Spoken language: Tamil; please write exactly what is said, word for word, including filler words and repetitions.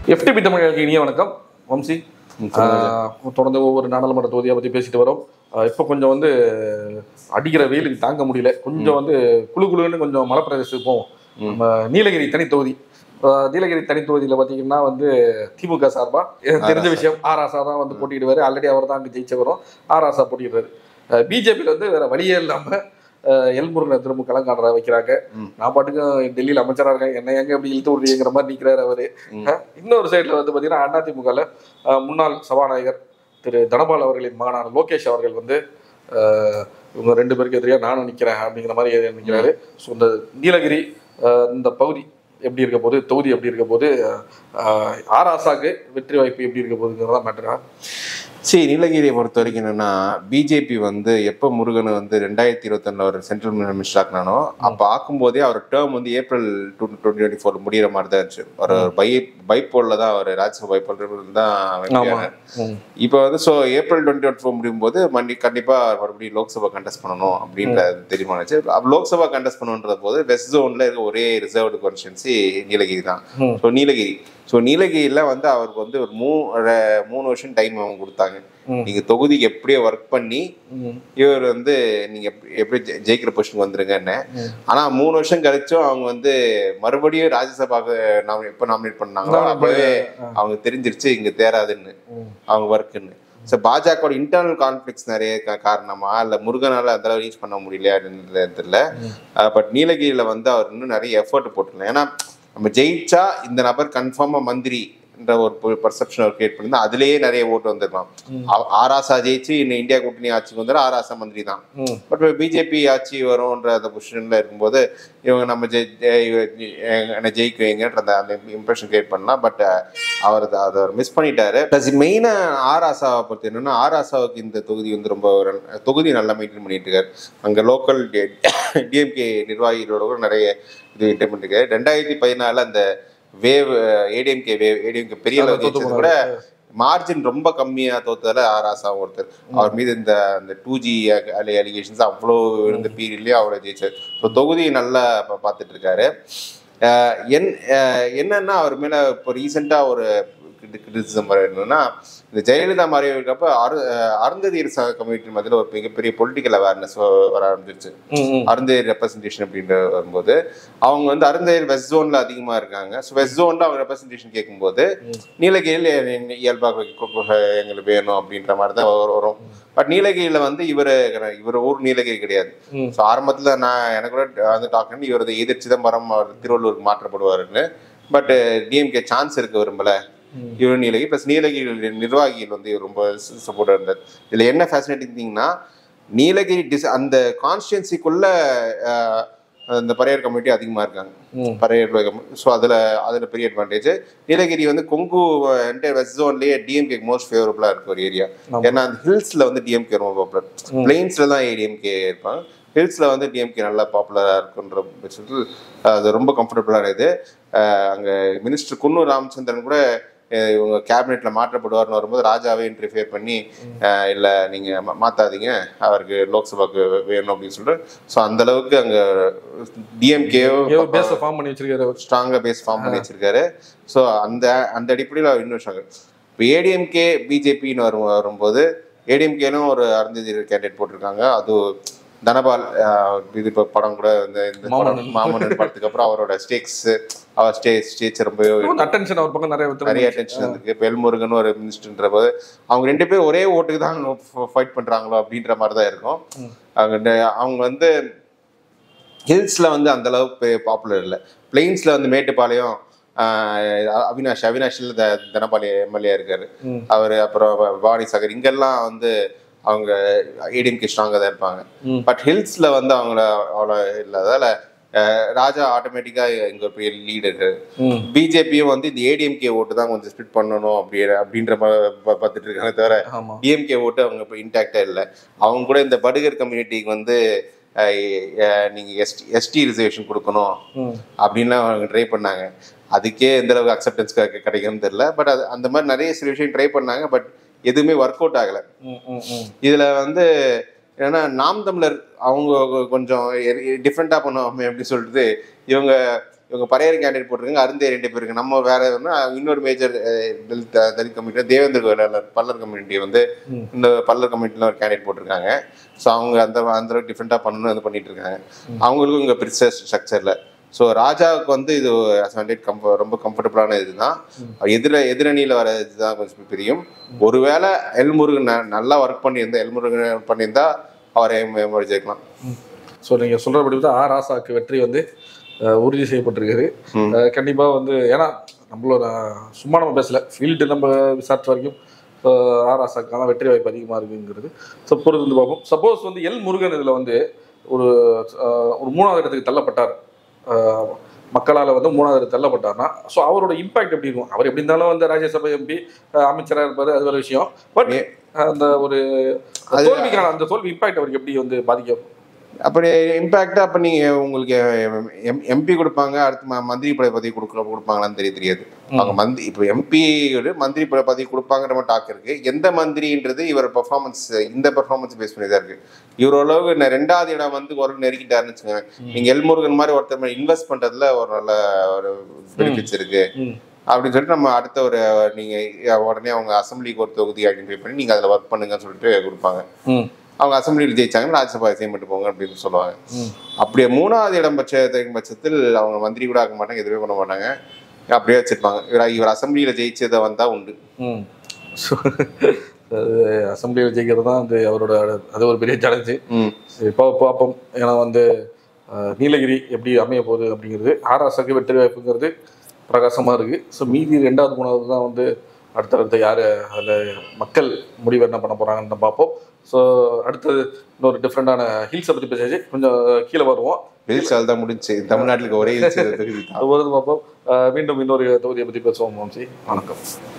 எஃப்டிபி தமிழர்களுக்கு இனிய வணக்கம். வம்சி தொடர்ந்து ஒவ்வொரு நாடாளுமன்ற தொகுதியை பற்றி பேசிட்டு வரோம். இப்போ கொஞ்சம் வந்து அடிக்கிற வெயிலுக்கு தாங்க முடியல, கொஞ்சம் வந்து குழு குழுன்னு கொஞ்சம் மலை பிரதேசத்துக்கு போவோம். நம்ம நீலகிரி தனி தொகுதி நீலகிரி தனி தொகுதியில் பார்த்தீங்கன்னா வந்து திமுக சார்பாக தெரிஞ்ச விஷயம் ஆர் ராசா தான் வந்து போட்டிடுவார். ஆல்ரெடி அவர் தான் அங்கே ஜெயிச்சவரும் ஆர் ராசா போட்டிடுறாரு. பிஜேபியில் வந்து வேற வழியே இல்லாமல் எல் முருகனை திரும்ப கலங்காடுற வைக்கிறாங்க. நான் பாட்டுக்கும் டெல்லியில் அமைச்சராக இருக்கேன், என்ன எங்க எப்படி இழுத்து விடுறீங்கிற மாதிரி நிற்கிறாரு அவரு. இன்னொரு சைடில் வந்து பார்த்தீங்கன்னா அதிமுகவில் முன்னாள் சபாநாயகர் திரு தனபால் அவர்களின் மகனான லோகேஷ் அவர்கள் வந்து இவங்க ரெண்டு பேருக்கு எதிரியா நானும் நிற்கிறேன் அப்படிங்கிற மாதிரி நிற்கிறாரு. ஸோ இந்த நீலகிரி இந்த பகுதி எப்படி இருக்க போது, தொகுதி எப்படி இருக்க போது, ஆர் ராசாக்கு வெற்றி வாய்ப்பு எப்படி இருக்க போகுதுங்கிறதா மேட்டரா? சரி, நீலகிரியை பொறுத்த வரைக்கும் என்னன்னா, பிஜேபி வந்து எப்போ முருகனை வந்து ரெண்டாயிரத்தி இருபத்தி ஒன்னுல அவர் சென்ட்ரல் மினிஸ்டர் ஆக்கினானோ அப்போ ஆக்கும்போதே அவர் டேர்ம் வந்து April to twenty twenty four முடிகிற மாதிரி தான் இருந்துச்சு. ஒரு பை பைப்போலில் தான் அவர் ராஜ்யசபா பைப்போல் தான். இப்போ வந்து so April twenty twenty four முடியும் போது மண்டி கண்டிப்பாக மறுபடியும் லோக்சபா கண்டெஸ்ட் பண்ணணும் அப்படின்றது தெரியுமாச்சு. லோக்சபா கண்டெஸ்ட் பண்ணணுன்ற போது வெஸ்ட் ஜோன்ல இருக்க ஒரே ரிசர்வ்டு கான்ஸ்டிட்யூன்சி நீலகிரி தான். ஸோ நீலகிரி ஸோ நீலகிரியில் வந்து அவருக்கு வந்து ஒரு மூ மூணு வருஷம் டைம் அவங்க கொடுத்தாங்க. நீங்க தொகுதிக்கு எப்படியோ ஒர்க் பண்ணி இவர் வந்து நீங்க எப்படி ஜெயிக்கிற பொசிஷன் வந்துருங்கன்னு. ஆனா மூணு வருஷம் கழிச்சும் அவங்க வந்து மறுபடியும் ராஜ்யசபாக்கு எப்ப நாமினேட் பண்ணாங்களோ அப்பவே அவங்க தெரிஞ்சிருச்சு இங்க தேராதுன்னு அவங்க ஒர்க்குன்னு. ஸோ பாஜக இன்டர்னல் கான்ஃபிளிக்ஸ் நிறைய காரணமா இல்லை முருகனால அந்த அளவு ரீச் பண்ண முடியலையா தெரியல. பட் நீலகிரியில வந்து அவர் இன்னும் நிறைய எஃபர்ட் போட்டுருக்கலாம். ஏன்னா நம்ம ஜெயிச்சா இந்த நபர் கன்ஃபார்மா மந்திரி என்ற ஒரு பர்செப்ஷன் அவர் கிரியேட் பண்ணிருந்தா அதுலேயே நிறைய ஓட்டு வந்துருக்கலாம். ஆர் ராசா ஜெயிச்சு இன்னும் இந்தியா கூட்டணி ஆட்சிக்கு வந்துடும், ஆர் ராசா மந்திரி தான். பட் பிஜேபி ஆட்சி வரும்ன்ற அந்த பொசிஷன்ல இருக்கும்போது இவங்க நம்ம என்ன ஜெயிக்குவீங்கன்ற அந்த அந்த இம்ப்ரெஷன் கிரியேட் பண்ணலாம். பட் அவர் அதை அவர் மிஸ் பண்ணிட்டாரு. ப்ளஸ் மெயினாக ஆர் ராசாவை பொறுத்து என்னன்னா, ஆர் ராசாவுக்கு இந்த தொகுதி வந்து ரொம்ப தொகுதி நல்லா மெயின்டைன் பண்ணிட்டு இருக்காரு. அங்கே லோக்கல் டிஎம்கே நிர்வாகிகளோட கூட நிறைய இது மெயின்டைன் பண்ணிருக்காரு. ரெண்டாயிரத்தி பதினாலுல அந்த வேவ் ஏடிஎம்கே வேவ் ஏடிஎம்கே பெரிய அளவு கூட மார்ஜின் ரொம்ப கம்மியா தோத்ததால ஆர் ராசா ஒருத்தர். அவர் மீது இந்த அந்த டூ ஜி அலிகேஷன்ஸ் அவ்வளோ இருந்த பீரியட்லயே அவ்வளோ ஜெயிச்சார். ஸோ தொகுதியை நல்லா பார்த்துட்டு இருக்காரு. என் என்னன்னா அவர் மேல இப்போ ரீசெண்டா ஒரு கிரிட்டிசிசம் என்னன்னா, இந்த ஜெயலலிதா மாதிரி இருக்கப்ப அரு அருந்ததியர் கம்யூனிட்டி மத்தியில் ஒரு மிகப்பெரிய பொலிட்டிக்கல் அவேர்னஸ் வர ஆரம்பிச்சிருச்சு. அருந்ததியர் ரெப்ரஸன்டேஷன் அப்படின்ற வரும்போது அவங்க வந்து அருந்ததியர் வெஸ்ட் ஜோன்ல அதிகமா இருக்காங்க. ஸோ வெஸ்ட் ஜோன்ல அவங்க ரெப்ரஸன்டேஷன் கேட்கும்போது நீலகிரியில் இயல்பாக எங்களுக்கு வேணும் அப்படின்ற மாதிரி தான் வரும். பட் நீலகிரியில வந்து இவர் இவர் ஊர் நீலகிரி கிடையாது. ஸோ ஆரம்பத்துல நான் எனக்கு கூட வந்து டாக்டர் இவர் எதிர் சிதம்பரம் திருவள்ளூருக்கு மாற்றப்படுவாருன்னு. பட் டிஎம்கே சான்ஸ் இருக்க விரும்பல இவர் நீலகிரி. பிளஸ் நீலகிரி நிர்வாகிகள் வந்து ரொம்ப சப்போர்ட்டா இருந்தார். இதுல என்ன ஃபேசினேட்டிங் திங்னா, நீலகிரி டிஸ் அந்த கான்ஸ்டிடுவன்சிக்குள்ள அந்த பரையர் கம்யூனிட்டி அதிகமா இருக்காங்க, பரையர். ஸோ அதுல அதுல பெரிய அட்வான்டேஜ். நீலகிரி வந்து கொங்கு என்டையர் வெஸ்ட் ஜோன்லயே டிஎம்கே மோஸ்ட் ஃபேவரபிளா இருக்க ஒரு ஏரியா. ஏன்னா அந்த ஹில்ஸ்ல வந்து டிஎம்கே ரொம்ப பாப்புலர், பிளெயின்ஸ்ல தான் ஏடிஎம்கே இருப்பாங்க, ஹில்ஸ்ல வந்து டிஎம்கே நல்லா பாப்புலரா இருக்குன்ற பட்சத்தில் அது ரொம்ப கம்ஃபர்டபுளா இருக்குது. அங்க மினிஸ்டர் குன்னூர் ராமச்சந்திரன் கூட இவங்க கேபினெட்ல மாற்றப்படுவார்னு வரும்போது ராஜாவே இன்டர்ஃபியர் பண்ணி இல்லை நீங்க மாத்தாதீங்க, அவருக்கு லோக்சபாக்கு வேணும் அப்படின்னு சொல்லிட்டு. ஸோ அந்த அளவுக்கு அங்க டிஎம்கே ஃபார்ம் பண்ணி வச்சிருக்காரு, ஸ்ட்ராங்கா பேஸ் ஃபார்ம் பண்ணி வச்சிருக்காரு. ஸோ அந்த அந்த அடிப்படையில் அவர் இன்னும் ஸ்ட்ராங். இப்போ ஏடிஎம்கே பிஜேபின்னு வரும் வரும்போது ஏடிஎம்கேலும் ஒரு அருந்ததியர் கேண்டிடேட் போட்டிருக்காங்க. அது தனபால் இது இப்போ படம் கூட இந்த இந்த மாமன்னன் படத்துக்கு அப்புறம் அவரோட ஸ்டேக்ஸ் அவர் ஸ்டே ஸ்டேஜ் ரொம்ப அட்டென்ஷன் அவர் பக்கம் நிறைய நிறைய அட்டென்ஷன் இருக்கு. இப்போ எல் முருகன் ஒரு மினிஸ்டர்ன்ற போது அவங்க ரெண்டு பேரும் ஒரே ஓட்டுக்கு தான் ஃபைட் பண்றாங்களோ அப்படின்ற மாதிரி தான் இருக்கும். அவங்க அவங்க வந்து ஹில்ஸ்ல வந்து அந்த அளவுக்கு பாப்புலர் இல்லை. பிளெயின்ஸ்ல வந்து மேட்டுப்பாளையம் அவினாஷ் அவினாஷில் தனபாலி எம்எல்ஏ இருக்காரு அவரு, அப்புறம் வாணி சாகர், இங்கெல்லாம் வந்து அவங்க ஏடிஎம்கே ஸ்ட்ராங்கா தான் இருப்பாங்க. பட் ஹில்ஸ்ல வந்து அவங்கள அவ்வளோ இல்லாதால ராஜா ஆட்டோமேட்டிக்கா இங்க பெரிய லீடர். பிஜேபியும் வந்து இந்த ஏடிஎம்கே ஓட்டு தான் கொஞ்சம் ஸ்பிட் பண்ணணும் அப்படி அப்படின்ற பார்த்துட்டு இருக்காங்க. தவிர டிஎம்கே ஓட்டு அவங்க இப்போ இன்டாக்டா இல்லை. அவங்க கூட இந்த படுகர் கம்யூனிட்டிக்கு வந்து நீங்க எஸ்டி எஸ்டி ரிசர்வேஷன் கொடுக்கணும் அப்படின்லாம் அவங்க ட்ரை பண்ணாங்க. அதுக்கே எந்த அளவுக்கு அக்செப்டன்ஸ் கிடைக்கும்னு தெரியல. பட் அது அந்த மாதிரி நிறைய சில விஷயம் ட்ரை பண்ணாங்க. பட் எதுவுமே ஒர்க் அவுட் ஆகலை. இதுல வந்து ஏன்னா நாம் தமிழர் அவங்க கொஞ்சம் டிஃப்ரெண்டா பண்ணுவோம் அப்படி சொல்லிட்டு இவங்க இவங்க பரையர் கேண்டிடேட் போட்டிருக்காங்க, அருந்தே ரெண்டு பேர் இருக்கு. நம்ம வேற இன்னொரு major Dalit Dalit community Devendra Pallar community வந்து இந்த பல்லர் கம்யூனிட்டியில் ஒரு கேண்டிடேட் போட்டிருக்காங்க. ஸோ அவங்க அந்த அந்த அளவுக்கு டிஃப்ரெண்டாக பண்ணணும்னு வந்து பண்ணிட்டு இருக்காங்க. அவங்களுக்கும் இங்கே பிரிச்ச ஸ்ட்ரக்சரில். ஸோ ராஜாவுக்கு வந்து இது கம்ப ரொம்ப கம்ஃபர்டபுளான இதுதான். எதிர எதிரணியில் வர இதுதான் கொஞ்சம் பிரியும். ஒருவேளை எல்முருகன் நல்லா ஒர்க் பண்ணியிருந்தா எல்முருகன் பண்ணியிருந்தா அவரை ஜெயிக்கலாம். ஸோ நீங்கள் சொல்கிறபடி தான் ஆ ராசாவுக்கு வெற்றி வந்து உறுதி செய்யப்பட்டிருக்காரு. கண்டிப்பாக வந்து ஏன்னா நம்மளோட சும்மா நம்ம பேசல, ஃபீல்டு நம்ம விசாரிச்ச வரைக்கும் ஆ ராசாக்கான வெற்றி வாய்ப்பு அதிகமாக இருக்குங்கிறது. ஸோ பொறுத்து வந்து பார்ப்போம். சப்போஸ் வந்து எல் முருகன் இதில் வந்து ஒரு ஒரு மூணாவது இடத்துக்கு தள்ளப்பட்டார், மக்களால் வந்து மூணாவது இடத்துக்கு தள்ளப்பட்டார்னா ஸோ அவரோட இம்பாக்ட் எப்படி இருக்கும்? அவர் எப்படி இருந்தாலும் வந்து ராஜ்யசபா எம்பி அமைச்சராக இருப்பார், அது ஒரு விஷயம். பட் அந்த ஒரு தோல்விக்கான அந்த தோல்வி இம்பாக்ட் அவருக்கு எப்படி வந்து பாதிக்கும்? அப்படி இம்பாக்ட் அப்போ நீங்கள் உங்களுக்கு எம் எம்பி கொடுப்பாங்க, அடுத்து மந்திரி படை பதவி கொடுக்குற கொடுப்பாங்களான்னு தெரிய தெரியாது. அவங்க மந்திரி இப்போ எம்பி மந்திரி படை பதவி கொடுப்பாங்கிற மாதிரி டாக் இருக்கு. எந்த மந்திரின்றது இவர் பெர்ஃபார்மன்ஸ் இந்த பெர்ஃபார்மன்ஸ் பேஸ் பண்ணி தான் இருக்கு. இவர் அளவுக்கு ரெண்டாவது இடம் வந்து ஒரு நெருக்கிட்டாருன்னு வச்சுக்கோங்க. நீங்கள் எல்முருகன் மாதிரி ஒருத்தர் இன்வெஸ்ட் பண்ணுறதுல ஒரு நல்ல ஒரு பெனிஃபிட்ஸ் இருக்கு அப்படின்னு சொல்லிட்டு நம்ம அடுத்த ஒரு நீங்கள் உடனே அவங்க அசம்பிளிக்கு ஒரு தொகுதி ஐடென்டிஃபை பண்ணி நீங்கள் அதில் ஒர்க் பண்ணுங்கன்னு சொல்லிட்டு கொடுப்பாங்க. அவங்க அசம்பிளியில் ஜெயிச்சாங்க, ராஜ்யசபா செய்யப்பட்டு போங்க அப்படின்னு சொல்லுவாங்க. அப்படியே மூணாவது இடம் பட்ச பட்சத்தில் அவங்க மந்திரி கூட ஆக மாட்டாங்க, எதுவுமே பண்ண மாட்டாங்க, அப்படியே வச்சிருப்பாங்க. இவர் இவர் அசம்பிளியில் ஜெயிச்சதை வந்தால் உண்டு. அசம்பிளியில் ஜெயிக்கிறது தான் வந்து அவரோட அது ஒரு பெரிய சேலஞ்சு. இப்போ பார்ப்போம். ஏன்னா வந்து நீலகிரி எப்படி அமைய போகுது அப்படிங்கிறது ஆராசாக்கு வெற்றி வாய்ப்புங்கிறது பிரகாசமாக இருக்குது. ஸோ மீதி ரெண்டாவது மூணாவது தான் வந்து அடுத்தடுத்து யார் அதில் மக்கள் முடிவு என்ன பண்ண போகிறாங்கன்னு பார்ப்போம். ஸோ அடுத்தது இன்னொரு டிஃப்ரெண்டான ஹில்ஸை பற்றி பேசி கொஞ்சம் கீழே வருவோம். ஹில்ஸ் தான் முடிஞ்சு தமிழ்நாட்டுக்கு ஒரே ஹில்ஸ் அது பார்ப்போம். மீண்டும் இன்னொரு தொகுதியை பற்றி பேசுவோம். வம்சி, வணக்கம்.